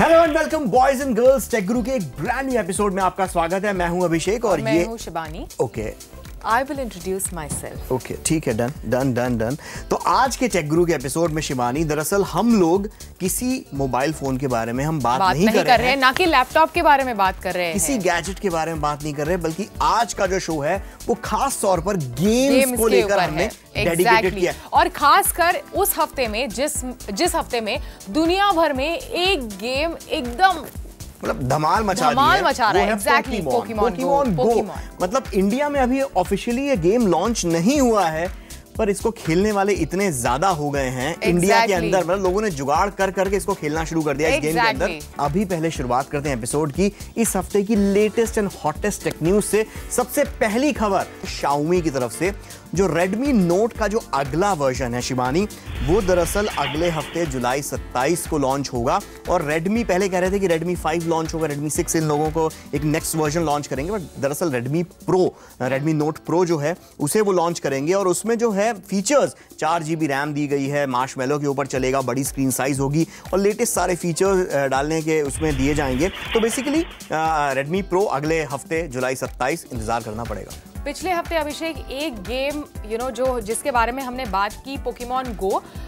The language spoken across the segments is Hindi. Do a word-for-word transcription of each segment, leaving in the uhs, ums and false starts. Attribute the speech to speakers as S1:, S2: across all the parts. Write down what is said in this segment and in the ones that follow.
S1: Hello and welcome boys and girls, tech Guru के एक ब्रांड न्यू एपिसोड में आपका स्वागत है। मैं हूं अभिषेक और, और
S2: मैं
S1: ये
S2: हूं Shibani.
S1: Okay
S2: I will introduce myself.
S1: Okay ठीक है, डन डन डन डन। तो आज के टेक गुरु के एपिसोड में शिबानी, दरअसल हम लोग किसी मोबाइल फोन के बारे में हम बात,
S2: बात
S1: नहीं,
S2: नहीं कर, कर रहे हैं, ना कि लैपटॉप के बारे में बात कर रहे हैं,
S1: किसी गैजेट के बारे में बात नहीं कर रहे, बल्कि आज का जो शो है वो खास तौर पर गेम्स, गेम्स को लेकर हमने डेडिकेटेड किया।
S2: और खासकर उस हफ्ते में जिस जिस हफ्ते में दुनिया भर में एक गेम एकदम
S1: मतलब धमाल मचा
S2: धमाल
S1: दी
S2: मचा रहा है। Exactly,
S1: Pokemon Go. मतलब इंडिया में अभी ऑफिशियली ये गेम लॉन्च नहीं हुआ है, पर इसको खेलने वाले इतने ज्यादा हो गए हैं exactly. इंडिया के अंदर, मतलब लोगों ने जुगाड़ कर करके इसको खेलना शुरू कर दिया exactly. इस गेम के अंदर। अभी पहले शुरुआत करते हैं एपिसोड की इस हफ्ते की latest and hottest tech news से। सबसे पहली खबर Xiaomi की तरफ से, जो Redmi Note का जो अगला वर्जन है शिबानी, वो दरअसल अगले हफ्ते जुलाई सत्ताईस को लॉन्च होगा। और Redmi पहले कह रहे थे कि Redmi फाइव लॉन्च होगा, Redmi सिक्स इन लोगों को एक नेक्स्ट वर्जन लॉन्च करेंगे, बट दरअसल Redmi Pro, Redmi Note Pro जो है उसे वो लॉन्च करेंगे। और उसमें जो है फीचर्स, चार जीबी रैम दी गई है, मार्शमैलो के ऊपर चलेगा, बड़ी स्क्रीन साइज होगी और लेटेस्ट सारे फीचर्स डालने के उसमें दिए जाएंगे। तो बेसिकली Redmi Pro अगले हफ्ते जुलाई सत्ताईस इंतजार करना पड़ेगा।
S2: पिछले हफ्ते अभिषेक एक गेम यू नो जो जिसके बारे में हमने बात की, पोकेमॉन गो,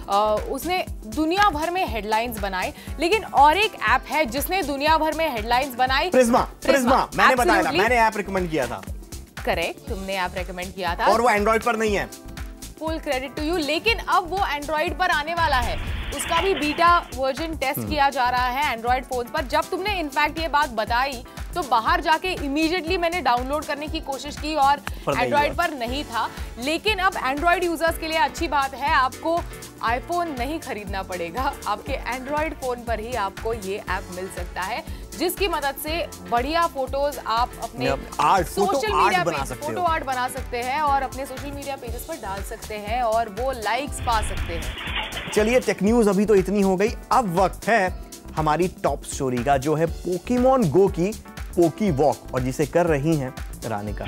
S2: उसने दुनिया भर में हेडलाइंस बनाई। लेकिन और एक ऐप है जिसने दुनिया भर में हेडलाइंस बनाई,
S1: प्रिज्मा। प्रिज्मा मैंने बताया, मैंने ऐप रिकमेंड किया था।
S2: करेक्ट, तुमने ऐप रिकमेंड किया था
S1: और वो एंड्रॉइड पर नहीं है।
S2: Full credit to you. लेकिन अब वो एंड्रॉइड पर आने वाला है, उसका भी बीटा वर्जन टेस्ट किया जा रहा है एंड्रॉइड फोन पर। जब तुमने इनफैक्ट ये बात बताई तो बाहर जाके इमीडिएटली मैंने डाउनलोड करने की कोशिश की और एंड्रॉइड पर नहीं था। लेकिन अब एंड्रॉइड यूजर्स के लिए अच्छी बात है, आपको आईफोन नहीं खरीदना पड़ेगा, आपके एंड्रॉइड फोन पर ही आपको ये ऐप मिल सकता है, जिसकी मदद से बढ़िया फोटोज आप अपने social media page, photo art बना सकते हैं और अपने सोशल मीडिया पेजेस पर डाल सकते हैं और वो लाइक्स पा सकते हैं।
S1: चलिए, टेक न्यूज अभी तो इतनी हो गई, अब वक्त है हमारी टॉप स्टोरी का, जो है पोकेमॉन गो की पोकी वॉक, और जिसे कर रही हैं रानिका।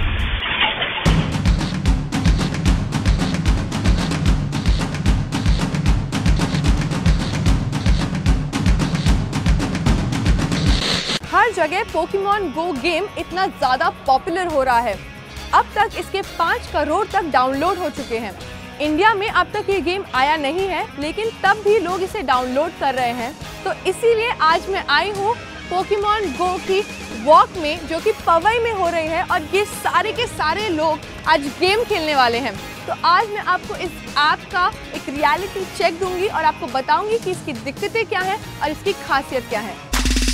S3: हर जगह पोकेमॉन गो गेम इतना ज्यादा पॉपुलर हो रहा है। अब तक इसके पाँच करोड़ तक डाउनलोड हो चुके हैं। इंडिया में अब तक ये गेम आया नहीं है, लेकिन तब भी लोग इसे डाउनलोड कर रहे हैं। तो इसीलिए आज मैं आई हूँ पोकेमॉन गो की वॉक में, जो कि पवई में हो रही है, और ये सारे के सारे लोग आज गेम खेलने वाले हैं। तो आज मैं आपको इस ऐप का एक रियलिटी चेक दूंगी और आपको बताऊंगी कि इसकी दिक्कतें क्या हैं और इसकी खासियत क्या है।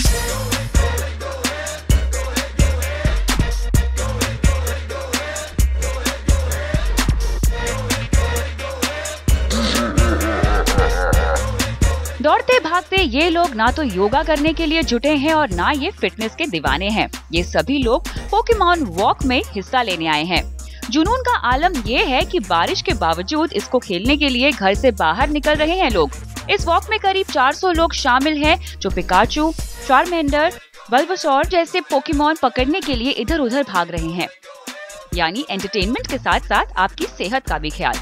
S4: दौड़ते भागते ये लोग ना तो योगा करने के लिए जुटे हैं और ना ये फिटनेस के दीवाने हैं। ये सभी लोग पोकेमॉन वॉक में हिस्सा लेने आए हैं। जुनून का आलम ये है कि बारिश के बावजूद इसको खेलने के लिए घर से बाहर निकल रहे हैं लोग। इस वॉक में करीब चार सौ लोग शामिल हैं, जो पिकाचू, चार्मेंडर, बल्बासौर जैसे पोकेमॉन पकड़ने के लिए इधर उधर भाग रहे हैं। यानी एंटरटेनमेंट के साथ साथ आपकी सेहत का भी ख्याल।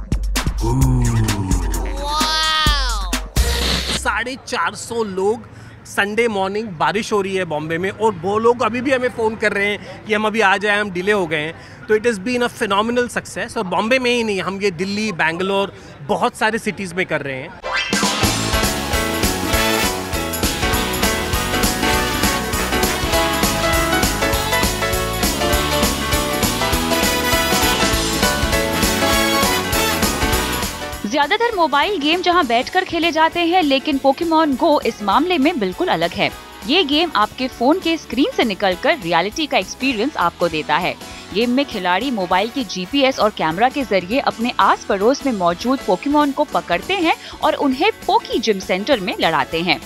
S5: साढ़े चार सौ लोग, संडे मॉर्निंग, बारिश हो रही है बॉम्बे में, और वो लोग अभी भी हमें फ़ोन कर रहे हैं कि हम अभी आ जाए, हम डिले हो गए हैं। तो it is been a phenomenal success. और बॉम्बे में ही नहीं, हम ये दिल्ली, बैंगलोर, बहुत सारे सिटीज़ में कर रहे हैं।
S4: ज्यादातर मोबाइल गेम जहां बैठकर खेले जाते हैं, लेकिन पोकेमॉन गो इस मामले में बिल्कुल अलग है। ये गेम आपके फोन के स्क्रीन से निकलकर रियलिटी का एक्सपीरियंस आपको देता है। गेम में खिलाड़ी मोबाइल के जीपीएस और कैमरा के जरिए अपने आस पड़ोस में मौजूद पोकेमॉन को पकड़ते हैं और उन्हें पोकी जिम सेंटर में लड़ाते हैं।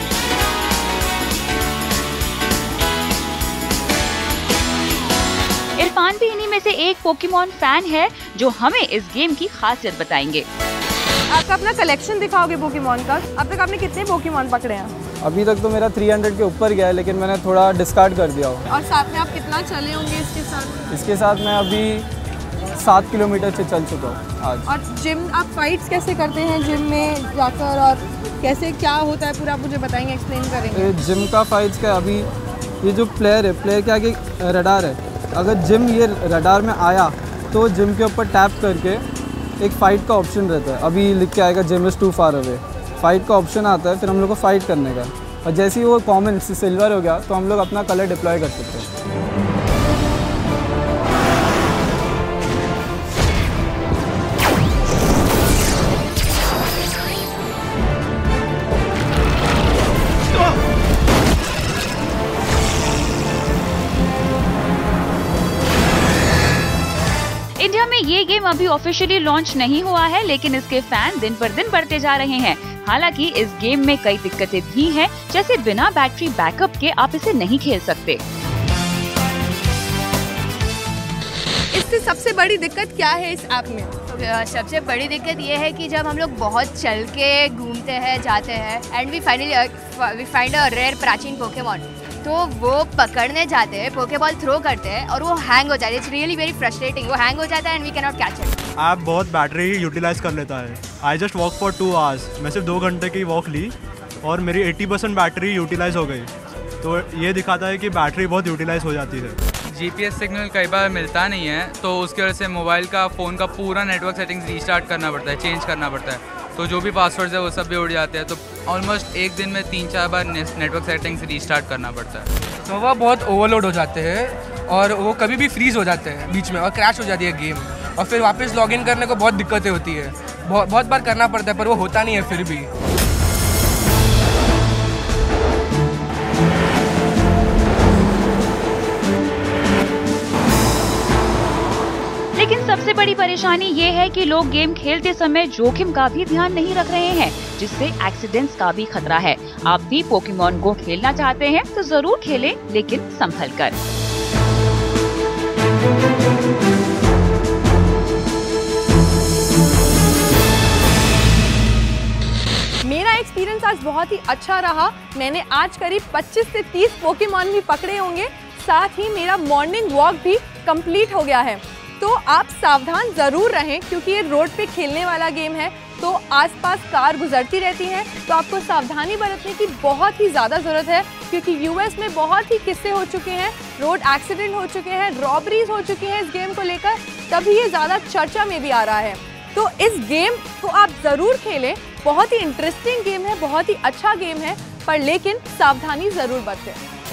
S4: इरफान भी इन्हीं में से एक पोकेमॉन फैन है, जो हमें इस गेम की खासियत बताएंगे।
S3: आपका अपना कलेक्शन दिखाओगे पोकेमॉन का? अब तक आपने कितने पोकेमॉन पकड़े हैं?
S6: अभी तक तो मेरा तीन सौ के ऊपर गया है, लेकिन मैंने थोड़ा डिस्कार्ड कर दिया हो।
S3: और साथ में आप कितना चले होंगे इसके साथ?
S6: इसके साथ मैं अभी सात किलोमीटर से चल चुका हूँ आज।
S3: और जिम आप फाइट्स कैसे करते हैं जिम में जाकर? और कैसे क्या होता है पूरा, आप मुझे बताएंगे, एक्सप्लेन करेंगे?
S6: जिम का फाइट्स का अभी ये जो प्लेयर है, प्लेयर के आगे रडार है, अगर जिम ये रडार में आया तो जिम के ऊपर टैप करके एक फ़ाइट का ऑप्शन रहता है। अभी लिख के आएगा gym is too far away, fight का ऑप्शन आता है, फिर हम लोग को फाइट करने का। और जैसे ही वो कॉमन सिल्वर हो गया तो हम लोग अपना कलर डिप्लॉय कर सकते हैं।
S4: इंडिया में ये गेम अभी ऑफिशियली लॉन्च नहीं हुआ है, लेकिन इसके फैन दिन पर दिन बढ़ते जा रहे हैं। हालांकि इस गेम में कई दिक्कतें भी हैं, जैसे बिना बैटरी बैकअप के आप इसे नहीं खेल सकते।
S3: इससे सबसे बड़ी दिक्कत क्या है इस ऐप में?
S7: सबसे बड़ी दिक्कत ये है कि जब हम लोग बहुत चल के घूमते हैं, जाते हैं and we finally we find a rare प्राचीन पोकेमॉन, तो वो पकड़ने जाते हैं, पोकेबॉल थ्रो करते हैं और वो हैंग हो जाता है। It's really very frustrating. वो हैंग हो जाता है and we can not catch it.
S8: App बहुत बैटरी यूटिलाइज कर लेता है। I just walk for two hours, मैं सिर्फ दो घंटे की वॉक ली और मेरी अस्सी परसेंट बैटरी यूटिलाइज हो गई। तो ये दिखाता है कि बैटरी बहुत यूटिलाइज हो जाती है।
S9: जीपीएस सिग्नल कई बार मिलता नहीं है, तो उसकी वजह से मोबाइल का, फ़ोन का पूरा नेटवर्क सेटिंग्स रीस्टार्ट करना पड़ता है, चेंज करना पड़ता है। तो जो भी पासवर्ड्स है वो सब भी उड़ जाते हैं। तो ऑलमोस्ट एक दिन में तीन चार बार नेटवर्क सेटिंग्स रीस्टार्ट करना पड़ता है।
S10: तो वह बहुत ओवरलोड हो जाते हैं और वो कभी भी फ्रीज हो जाते हैं बीच में और क्रैश हो जाती है गेम, और फिर वापस लॉगिन करने को बहुत दिक्कतें होती है। बहुत बहुत बार करना पड़ता है पर वो होता नहीं है फिर भी।
S4: लेकिन सबसे बड़ी परेशानी ये है कि लोग गेम खेलते समय जोखिम का भी ध्यान नहीं रख रहे हैं, जिससे एक्सीडेंट्स का भी खतरा है। आप भी पोकेमॉन गो खेलना चाहते हैं तो जरूर खेलें, लेकिन संभल कर।
S3: मेरा एक्सपीरियंस आज बहुत ही अच्छा रहा। मैंने आज करीब पच्चीस से तीस पोकेमॉन भी पकड़े होंगे, साथ ही मेरा मॉर्निंग वॉक भी कंप्लीट हो गया है। तो आप सावधान ज़रूर रहें, क्योंकि ये रोड पे खेलने वाला गेम है, तो आसपास कार गुजरती रहती हैं, तो आपको सावधानी बरतने की बहुत ही ज़्यादा ज़रूरत है, क्योंकि यूएस में बहुत ही किस्से हो चुके हैं, रोड एक्सीडेंट हो चुके हैं, रॉबरीज हो चुकी हैं इस गेम को लेकर, तभी ये ज़्यादा चर्चा में भी आ रहा है। तो इस गेम को आप ज़रूर खेलें, बहुत ही इंटरेस्टिंग गेम है, बहुत ही अच्छा गेम है, पर लेकिन सावधानी ज़रूर बरतें।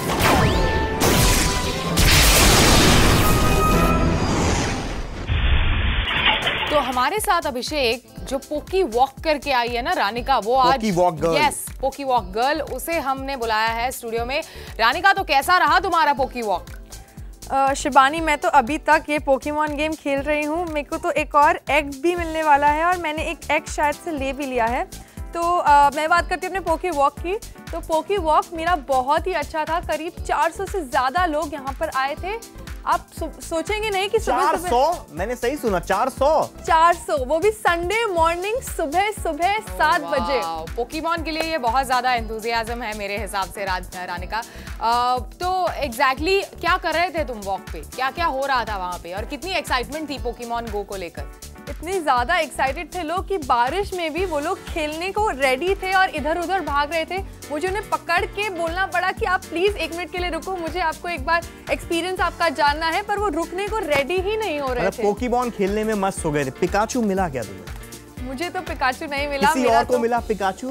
S2: तो हमारे साथ अभिषेक, जो पोकी वॉक करके आई है ना रानिका, वो आज
S1: poke walk girl,
S2: yes poke walk girl, उसे हमने बुलाया है स्टूडियो में। रानिका, तो कैसा रहा तुम्हारा पोकी वॉक?
S3: शिबानी, मैं तो अभी तक ये पोकेमॉन गेम खेल रही हूँ। मेरे को तो एक और एग भी मिलने वाला है और मैंने एक एग शायद से ले भी लिया है। तो आ, मैं बात करती हूँ अपने पोकी वॉक की। तो पोकी वॉक मेरा बहुत ही अच्छा था। करीब चार सौ से ज़्यादा लोग यहाँ पर आए थे। आप सो, सोचेंगे नहीं कि सुबह
S1: चार सौ, मैंने सही सुना, चार सौ
S3: चार सौ, वो भी संडे मॉर्निंग सुबह सुबह सात बजे।
S2: पोकेमॉन के लिए ये बहुत ज्यादा एंथुजियाज्म है मेरे हिसाब से रानिका। तो एग्जैक्टली exactly क्या कर रहे थे तुम वॉक पे? क्या क्या हो रहा था वहाँ पे और कितनी एक्साइटमेंट थी पोकेमॉन गो को लेकर?
S3: इतने ज़्यादा एक्साइटेड थे लोग कि बारिश में भी वो लोग खेलने को रेडी थे और इधर उधर भाग रहे थे। मुझे उन्हें पकड़ के बोलना पड़ा कि आप प्लीज़ एक मिनट के लिए रुको, मुझे आपको एक बार एक्सपीरियंस आपका जानना है, पर वो रुकने को रेडी ही नहीं हो रहे थे।
S1: पोकेमॉन खेलने में मस्त हो गए थे। पिकाचू मिला क्या तुम्हें?
S3: मुझे तो पिकाचू नहीं मिला।
S1: किसी और को मिला पिकाचू?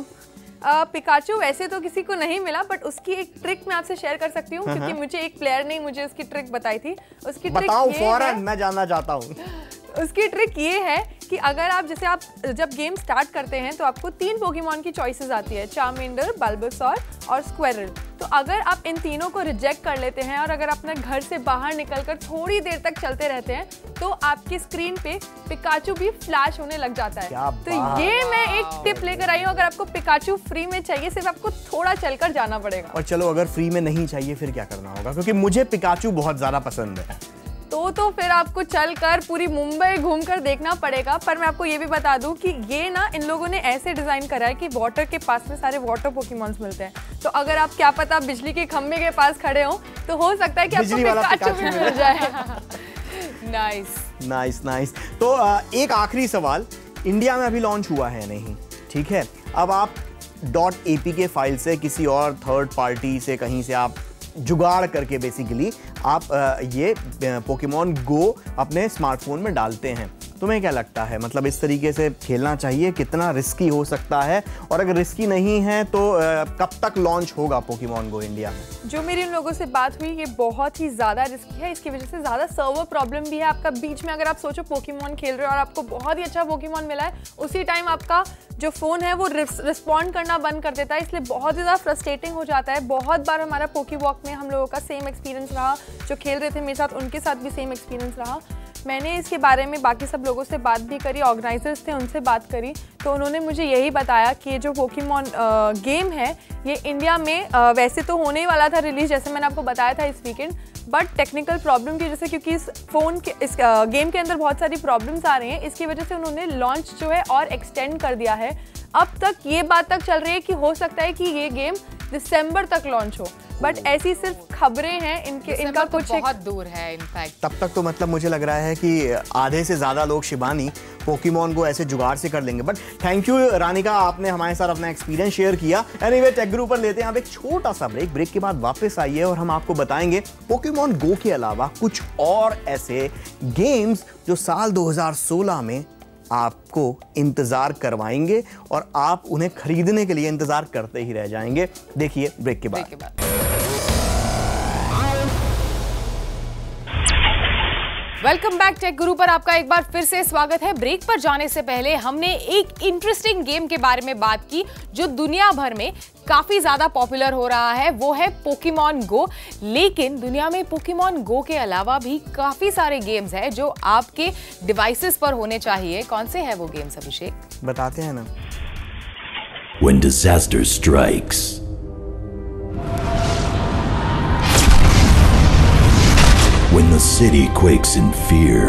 S3: पिकाचू वैसे तो किसी को नहीं मिला, बट उसकी एक ट्रिक मैं आपसे शेयर कर सकती हूँ, क्योंकि मुझे एक प्लेयर ने मुझे उसकी ट्रिक बताई थी। उसकी ट्रिक
S1: बताओ
S3: ये
S1: फौरन,
S3: है,
S1: मैं जानना चाहता हूँ।
S3: उसकी ट्रिक ये है कि अगर आप जैसे आप जब गेम स्टार्ट करते हैं तो आपको तीन पोकेमॉन की चॉइसेस आती है, चार्मेंडर, बल्बासौर और स्क्वेरल। तो अगर आप इन तीनों को रिजेक्ट कर लेते हैं और अगर अपने घर से बाहर निकलकर थोड़ी देर तक चलते रहते हैं तो आपकी स्क्रीन पे पिकाचू भी फ्लैश होने लग जाता है। तो ये मैं एक टिप लेकर आई हूँ, अगर आपको पिकाचू फ्री में चाहिए सिर्फ आपको थोड़ा चलकर जाना पड़ेगा।
S1: और चलो अगर फ्री में नहीं चाहिए फिर क्या करना होगा? क्योंकि मुझे पिकाचू बहुत ज्यादा पसंद है।
S3: तो तो फिर आपको चलकर पूरी मुंबई घूमकर देखना पड़ेगा। पर मैं आपको ये भी बता दूं कि ये ना इन लोगों ने ऐसे डिजाइन करा है कि वाटर के पास में सारे वाटर पोकेमॉन्स मिलते हैं। तो अगर आप क्या पता बिजली के खंभे के पास खड़े हो तो हो सकता है कि आपको पिकाचू मिल जाए।
S2: Nice
S1: nice nice. तो एक आखिरी सवाल, इंडिया में अभी लॉन्च हुआ है नहीं, ठीक है? अब आप dot A P K file से किसी और थर्ड पार्टी से कहीं से आप जुगाड़ करके बेसिकली आप ये पोकेमॉन गो अपने स्मार्टफोन में डालते हैं। तुम्हें क्या लगता है, मतलब इस तरीके से खेलना चाहिए? कितना रिस्की हो सकता है, और अगर रिस्की नहीं है तो कब तक लॉन्च होगा पोकेमॉन गो इंडिया में?
S3: जो मेरी उन लोगों से बात हुई, ये बहुत ही ज़्यादा रिस्की है। इसकी वजह से ज़्यादा सर्वर प्रॉब्लम भी है। आपका बीच में अगर आप सोचो पोकेमॉन खेल रहे हो और आपको बहुत ही अच्छा पोकेमॉन मिला है, उसी टाइम आपका जो फ़ोन है वो रिस्पॉन्ड करना बंद कर देता है, इसलिए बहुत ज़्यादा फ्रस्ट्रेटिंग हो जाता है। बहुत बार हमारा पोकी वॉक में हम लोगों का सेम एक्सपीरियंस रहा, जो खेल रहे थे मेरे साथ उनके साथ भी सेम एक्सपीरियंस रहा। मैंने इसके बारे में बाकी सब लोगों से बात भी करी, ऑर्गेनाइजर्स थे उनसे बात करी, तो उन्होंने मुझे यही बताया कि ये जो पोकेमॉन गेम है ये इंडिया में आ, वैसे तो होने ही वाला था रिलीज, जैसे मैंने आपको बताया था इस वीकेंड, बट टेक्निकल प्रॉब्लम की वजह से, क्योंकि इस फ़ोन के इस आ, गेम के अंदर बहुत सारी प्रॉब्लम्स आ रही हैं, इसकी वजह से उन्होंने लॉन्च जो है और एक्सटेंड कर दिया है। अब तक ये बात तक चल रही है कि हो सकता है कि ये गेम दिसंबर तक लॉन्च हो, बट ऐसी सिर्फ खबरें हैं, इनके इनका
S2: तो
S3: कुछ
S2: बहुत दूर है इनफैक्ट।
S1: तब तक तो मतलब मुझे लग रहा है कि आधे से ज़्यादा लोग शिबानी पोकेमॉन को ऐसे जुगाड़ से कर लेंगे। बट थैंक यू रानिका, आपने हमारे साथ अपना एक्सपीरियंस शेयर किया। एनीवे टेक गुरु पर लेते हैं आप एक छोटा सा ब्रेक। ब्रेक के बाद वापस आइए और हम आपको बताएंगे पोकेमॉन गो के अलावा कुछ और ऐसे गेम्स जो साल दो हज़ार सोलह में आपको इंतजार करवाएंगे और आप उन्हें खरीदने के लिए इंतजार करते ही रह जाएंगे। देखिए ब्रेक के बाद।
S2: वेलकम बैक टेक गुरु पर आपका एक बार फिर से स्वागत है। ब्रेक पर जाने से पहले हमने एक इंटरेस्टिंग गेम के बारे में बात की जो दुनिया भर में काफी ज्यादा पॉपुलर हो रहा है, वो है पोकेमॉन गो। लेकिन दुनिया में पोकेमॉन गो के अलावा भी काफी सारे गेम्स हैं जो आपके डिवाइसेस पर होने चाहिए। कौन से हैं वो गेम्स अभिषेक?
S1: बताते हैं ना।
S11: When disaster strikes, when the city quakes in fear,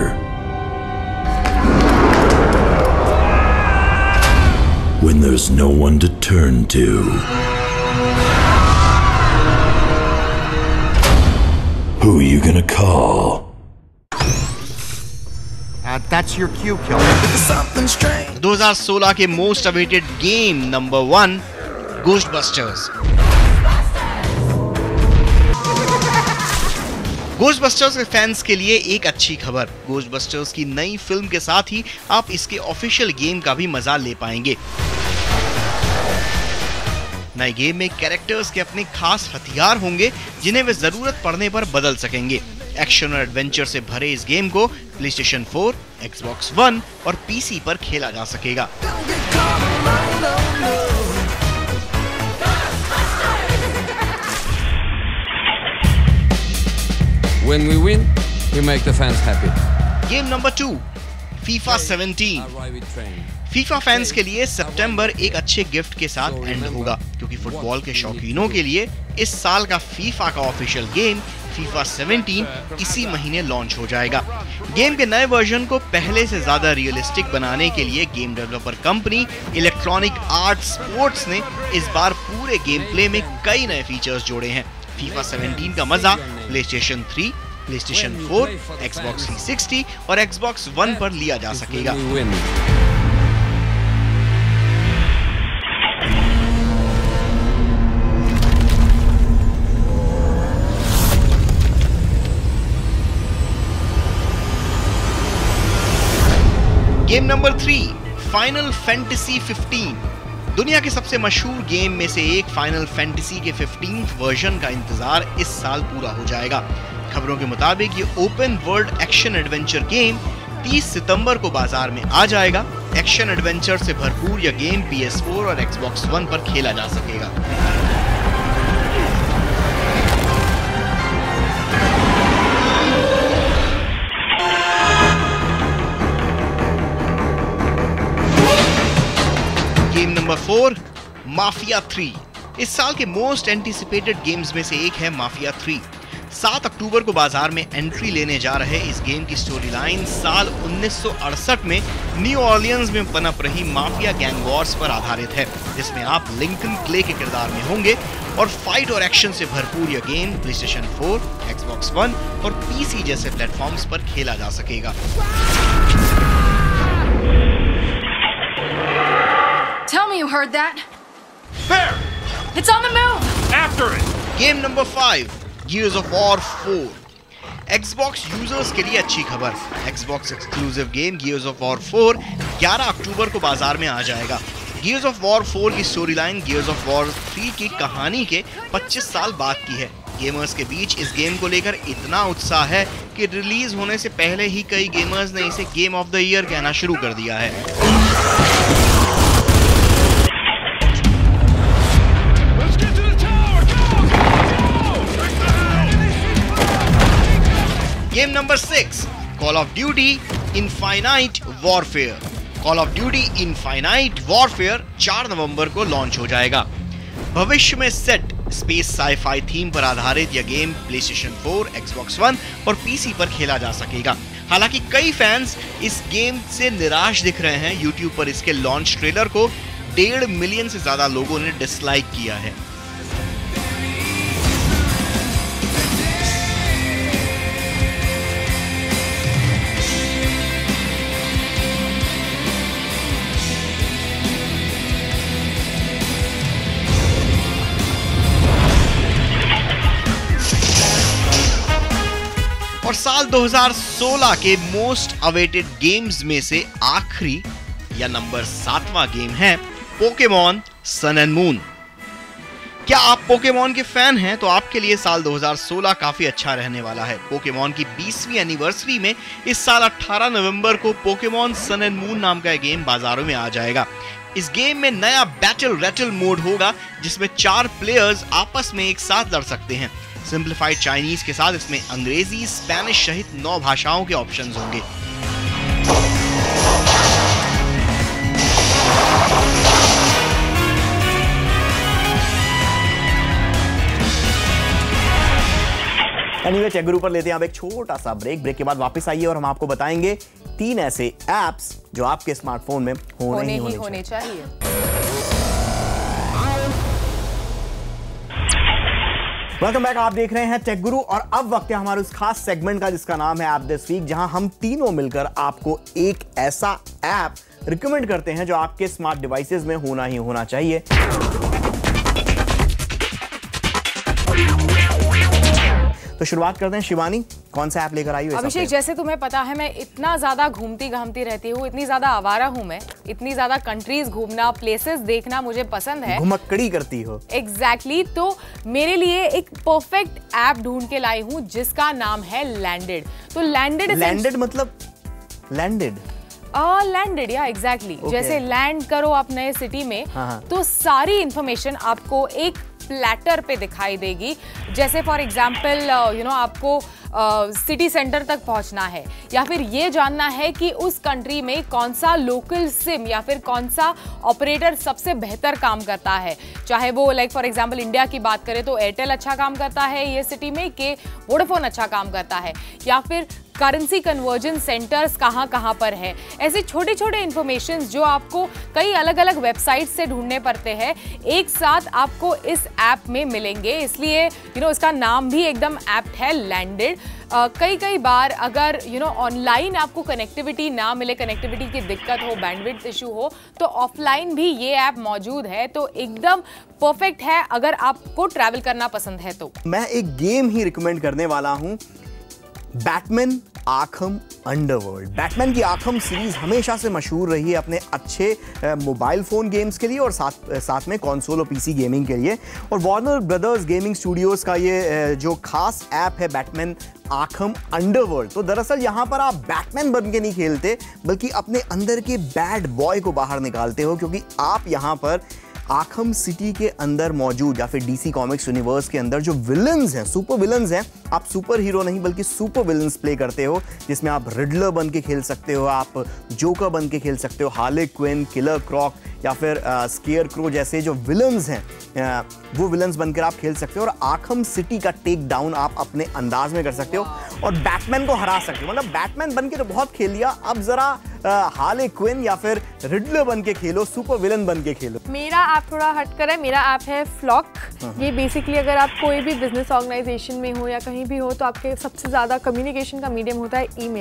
S11: when there's no one to turn to, who are you gonna call?
S12: Uh, that's your cue, killer.
S13: दो हज़ार सोलह के most awaited game number one, Ghostbusters. Ghostbusters के फैंस के लिए एक अच्छी खबर, घोस्टबस्टर्स की नई फिल्म के साथ ही आप इसके ऑफिशियल गेम का भी मजा ले पाएंगे। नए गेम में कैरेक्टर्स के अपने खास हथियार होंगे जिन्हें वे जरूरत पड़ने पर बदल सकेंगे। एक्शन और एडवेंचर से भरे इस गेम को प्लेस्टेशन फोर, एक्सबॉक्स वन और पीसी पर खेला जा सकेगा।
S14: When we win, we make the fans happy.
S13: Game number two, FIFA seventeen. FIFA fans के लिए सितंबर एक अच्छे गिफ्ट के साथ एंड होगा, क्योंकि फुटबॉल के शौकीनों के लिए इस साल का फीफा का ऑफिशियल गेम फीफा सेवनटीन इसी महीने लॉन्च हो जाएगा। गेम के नए वर्जन को पहले से ज्यादा रियलिस्टिक बनाने के लिए game developer company Electronic Art Sports ने इस बार पूरे गेम प्ले में कई नए फीचर्स जोड़े हैं। फीफा सेवनटीन का मजा PlayStation three, PlayStation four, Xbox three sixty और एक्सबॉक्स वन पर लिया जा सकेगा। Game number three, Final Fantasy fifteen. दुनिया के सबसे मशहूर गेम में से एक फाइनल फैंटेसी के फिफ्टीन्थ वर्जन का इंतजार इस साल पूरा हो जाएगा। खबरों के मुताबिक ये open world action adventure game तीस सितंबर को बाजार में आ जाएगा। एक्शन एडवेंचर से भरपूर यह गेम पी एस फोर और एक्सबॉक्स वन पर खेला जा सकेगा। Game number four, Mafia three. इस साल के मोस्ट एंटिसिपेटेड गेम्स में से एक है माफिया थ्री। सात अक्टूबर को बाजार में एंट्री लेने जा रहे इस गेम की स्टोरी लाइन साल उन्नीस सौ अड़सठ में न्यू ऑर्लियंस में पनप रही माफिया गैंग वॉर्स पर आधारित है, जिसमें आप लिंकन क्ले के किरदार में होंगे और फाइट और एक्शन से भरपूर यह game PlayStation four, Xbox one और पीसी जैसे प्लेटफॉर्म्स पर खेला जा सकेगा।
S15: Tell me you heard that.
S12: There!
S2: It's on the move!
S12: After it!
S13: Game number five, Gears of War four. Xbox users के लिए अच्छी खबर, Xbox exclusive game Gears of War four ग्यारह अक्टूबर को बाजार में आ जाएगा। Gears of War फोर की story line Gears of War थ्री की कहानी के पच्चीस साल बाद की है। गेमर्स के बीच इस गेम को लेकर इतना उत्साह है कि रिलीज होने से पहले ही कई गेमर्स ने इसे गेम ऑफ द ईयर कहना शुरू कर दिया है। Game number six, Call of Duty Infinite Warfare. Call of Duty Infinite Warfare चार नवंबर को लॉन्च हो जाएगा। भविष्य में सेट स्पेस साईफाई थीम पर आधारित यह game PlayStation four, Xbox one और पीसी पर खेला जा सकेगा। हालांकि कई फैंस इस गेम से निराश दिख रहे हैं। यूट्यूब पर इसके लॉन्च ट्रेलर को डेढ़ मिलियन से ज्यादा लोगों ने डिसलाइक किया है। और साल दो हज़ार सोलह के मोस्ट अवेटेड गेम्स में से आखिरी या नंबर सातवां गेम है पोकेमॉन सन एंड मून। क्या आप पोकेमॉन के फैन हैं तो आपके लिए साल दो हज़ार सोलह काफी अच्छा रहने वाला है। पोकेमॉन की बीसवीं एनिवर्सरी में इस साल अठारह नवंबर को पोकेमॉन सन एंड मून नाम का गेम बाजारों में आ जाएगा। इस गेम में नया बैटल रैटल मोड होगा जिसमें चार प्लेयर्स आपस में एक साथ लड़ सकते हैं। सिंप्लीफाइड चाइनीज के साथ इसमें अंग्रेजी, स्पेनिश सहित नौ भाषाओं के ऑप्शंस होंगे।
S1: एनीवे चेक पर लेते हैं अब एक छोटा सा ब्रेक। ब्रेक के बाद वापस आइए और हम आपको बताएंगे तीन ऐसे एप्स जो आपके स्मार्टफोन में होने, होने ही होने, होने चाहिए, चाहिए। वेलकम बैक, आप देख रहे हैं टेक गुरु और अब वक्त है हमारे उस खास सेगमेंट का जिसका नाम है ऐप दिस वीक, जहां हम तीनों मिलकर आपको एक ऐसा ऐप रिकमेंड करते हैं जो आपके स्मार्ट डिवाइसेस में होना ही होना चाहिए। तो शुरुआत करते हैं। शिवानी, कौन सा ऐप लेकर आई हो?
S2: अभिषेक, जैसे तुम्हें पता है मैं इतना ज्यादा घूमती घामती रहती हूँ, इतनी ज्यादा आवारा हूँ मैं, इतनी ज्यादा कंट्रीज घूमना, प्लेसेस देखना मुझे पसंद है।
S1: घुमक्कड़ी करती हो।
S2: एग्जैक्टली exactly, तो मेरे लिए एक परफेक्ट ऐप ढूंढ के लाई हूँ जिसका नाम है लैंडेड। तो लैंडेड
S1: लैंडेड मतलब लैंडेड
S2: लैंडेड या एग्जैक्टली जैसे लैंड करो आप नए सिटी में, हाँ। तो सारी इंफॉर्मेशन आपको एक प्लेटर पे दिखाई देगी। जैसे फॉर एग्जाम्पल यू नो आपको सिटी uh, सेंटर तक पहुंचना है या फिर ये जानना है कि उस कंट्री में कौन सा लोकल सिम या फिर कौन सा ऑपरेटर सबसे बेहतर काम करता है। चाहे वो लाइक फॉर एग्जांपल इंडिया की बात करें तो एयरटेल अच्छा काम करता है ये सिटी में कि वोडाफोन अच्छा काम करता है, या फिर करेंसी कन्वर्जन सेंटर्स कहाँ कहाँ पर है। ऐसे छोटे छोटे इंफॉर्मेशन जो आपको कई अलग अलग वेबसाइट से ढूंढने पड़ते हैं एक साथ आपको इस ऐप में मिलेंगे, इसलिए यू नो इसका नाम भी एकदम ऐप्ट है लैंडेड। Uh, कई कई बार अगर यू नो ऑनलाइन आपको कनेक्टिविटी ना मिले, कनेक्टिविटी की दिक्कत हो, बैंडविड्थ इशू हो, तो ऑफलाइन भी ये ऐप मौजूद है, तो एकदम परफेक्ट है अगर आपको ट्रैवल करना पसंद है। तो
S1: मैं एक गेम ही रिकमेंड करने वाला हूं, बैटमैन आर्खम अंडरवर्ल्ड। बैटमैन की आर्खम सीरीज हमेशा से मशहूर रही है अपने अच्छे मोबाइल फोन गेम्स के लिए और साथ साथ में कंसोल और पीसी गेमिंग के लिए। और वार्नर ब्रदर्स गेमिंग स्टूडियोज का ये जो खास ऐप है बैटमैन आर्खम अंडरवर्ल्ड, तो दरअसल यहाँ पर आप बैटमैन बन के नहीं खेलते बल्कि अपने अंदर के बैड बॉय को बाहर निकालते हो, क्योंकि आप यहाँ पर आर्खम सिटी के अंदर मौजूद या फिर डीसी कॉमिक्स यूनिवर्स के अंदर जो विलन्स हैं, सुपर विलन्स हैं, आप सुपर हीरो नहीं बल्कि सुपर विलन्स प्ले करते हो, जिसमें आप रिडलर बन के खेल सकते हो, आप जोकर बन के खेल सकते हो, हार्ले क्विन, किलर क्रॉक या फिर स्केयर क्रो जैसे जो विलन्स हैं आ, वो विलन्स बनकर आप खेल सकते हो और आर्खम सिटी का टेक डाउन आप अपने अंदाज में कर सकते हो और बैटमैन को हरा सकते हो। मतलब बैटमैन बन के तो बहुत खेल लिया, अब जरा हार्ले क्विन या फिर रिडलर बन के खेलो, सुपर विलन बन के खेलो।
S3: मेरा ऐप थोड़ा हटकर है, मेरा ऐप है फ्लॉक। ये बेसिकली अगर आप कोई भी बिजनेस ऑर्गेनाइजेशन में हो या कहीं भी हो तो आपके सबसे ज़्यादा कम्युनिकेशन का मीडियम होता है ईमेल,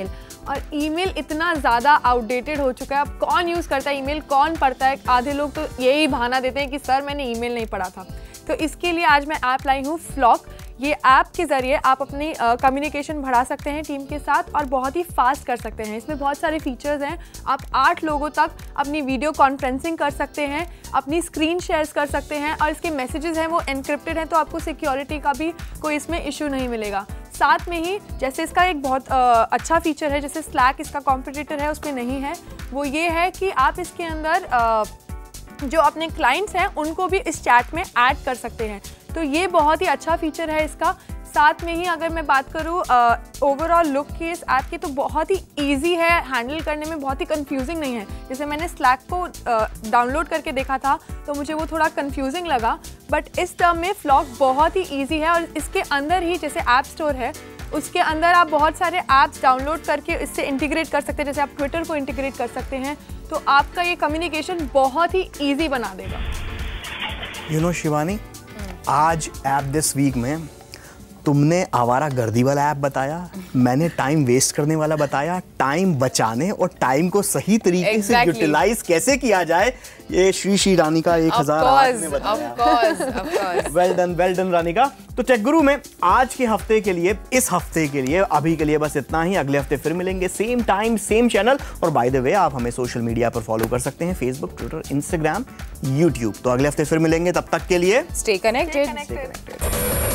S3: और ईमेल इतना ज़्यादा आउटडेटेड हो चुका है, अब कौन यूज़ करता है ईमेल, कौन पढ़ता है। आधे लोग तो यही बहाना देते हैं कि सर मैंने ईमेल नहीं पढ़ा था। तो इसके लिए आज मैं ऐप लाई हूँ फ्लॉक। ये ऐप के ज़रिए आप अपनी कम्युनिकेशन बढ़ा सकते हैं टीम के साथ और बहुत ही फास्ट कर सकते हैं। इसमें बहुत सारे फीचर्स हैं। आप आठ लोगों तक अपनी वीडियो कॉन्फ्रेंसिंग कर सकते हैं, अपनी स्क्रीन शेयर्स कर सकते हैं और इसके मैसेजेस हैं वो एनक्रिप्टेड हैं, तो आपको सिक्योरिटी का भी कोई इसमें इशू नहीं मिलेगा। साथ में ही जैसे इसका एक बहुत आ, अच्छा फीचर है, जैसे स्लैक इसका कॉम्पिटिटर है उसमें नहीं है, वो ये है कि आप इसके अंदर आ, जो अपने क्लाइंट्स हैं उनको भी इस चैट में ऐड कर सकते हैं। तो ये बहुत ही अच्छा फीचर है इसका। साथ में ही अगर मैं बात करूँ ओवरऑल लुक की इस ऐप की, तो बहुत ही इजी है हैंडल करने में, बहुत ही कंफ्यूजिंग नहीं है। जैसे मैंने स्लैक को डाउनलोड करके देखा था तो मुझे वो थोड़ा कंफ्यूजिंग लगा, बट इस टर्म में फ्लॉक बहुत ही इजी है। और इसके अंदर ही जैसे ऐप स्टोर है उसके अंदर आप बहुत सारे ऐप्स डाउनलोड करके इससे इंटीग्रेट कर सकते हैं। जैसे आप ट्विटर को इंटीग्रेट कर सकते हैं, तो आपका ये कम्युनिकेशन बहुत ही ईजी बना देगा।
S1: यू नो शिवानी, आज ऐप दिस वीक में तुमने आवारा गर्दी वाला ऐप बताया, मैंने टाइम वेस्ट करने वाला बताया, टाइम बचाने और टाइम को सही तरीके exactly. से यूटिलाइज कैसे किया जाए, ये श्री श्री रानिका एक हजार आज में बताया। Well done, well done Ranika. तो टेक गुरु में आज के हफ्ते के लिए, इस हफ्ते के लिए, अभी के लिए बस इतना ही। अगले हफ्ते फिर मिलेंगे, सेम टाइम सेम चैनल। और बाय द वे आप हमें सोशल मीडिया पर फॉलो कर सकते हैं, फेसबुक, ट्विटर, इंस्टाग्राम, यूट्यूब। तो अगले हफ्ते फिर मिलेंगे, तब तक के लिए
S2: स्टे कनेक्टेड।